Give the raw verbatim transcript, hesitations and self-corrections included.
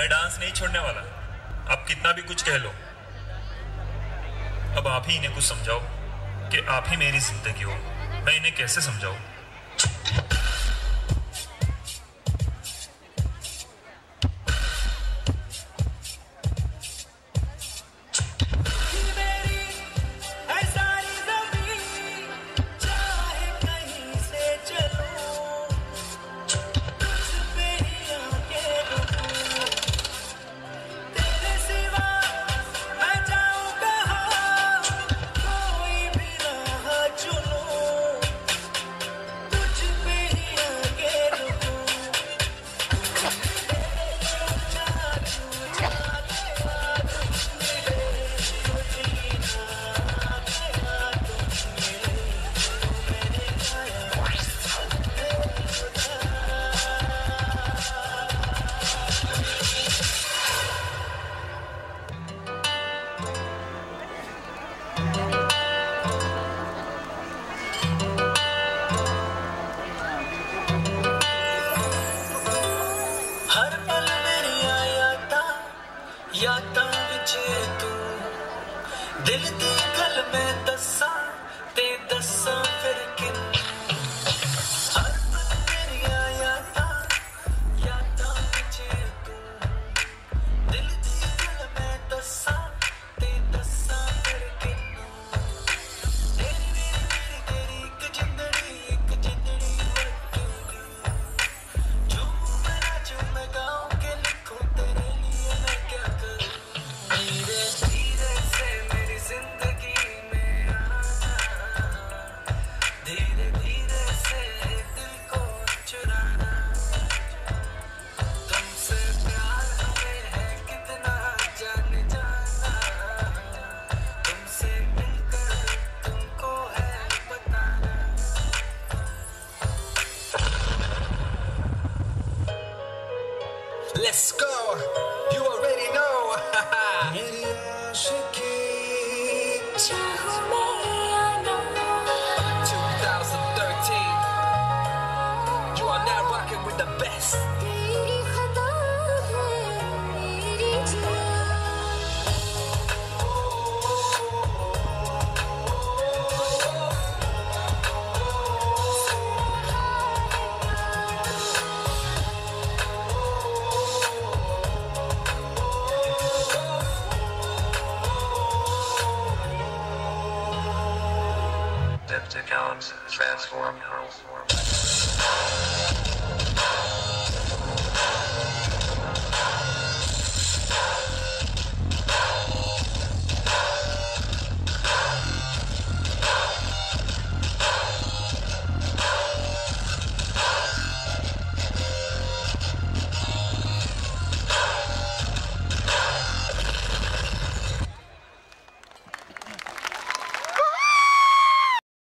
मैं डांस नहीं छोड़ने वाला। आप कितना भी कुछ कह लो, अब आप ही इन्हें कुछ समझाओ कि आप ही मेरी जिंदगी हो। मैं इन्हें कैसे समझाऊं? हर पल मेरिया यादां यादां विच तू दिल दी गल मैं दस्सां ते दस्सां फिर किन्नू हर पल मेरिया यादां यादां विच तू दिल दी गल मैं दस्सां ते दस्सां फिर किन्नू तेरी मेरी मेरी तेरी इक जिंदड़ी इक जिंदड़ी वटूदी झूम मैं नाचूं मैं गाऊं के लिखूं तेरे लिए मैं क्या करूं धीरे धीरे से मेरी जिंदगी में आना धीरे धीरे से दिल को चुराना तुमसे प्यार हमें है कितना जाने जाना तुमसे मिलकर तुमको है बताना Let's go. You already know. मेरी आशिकी चाहूं मैं या ना twenty thirteen. You are now rocking with the best.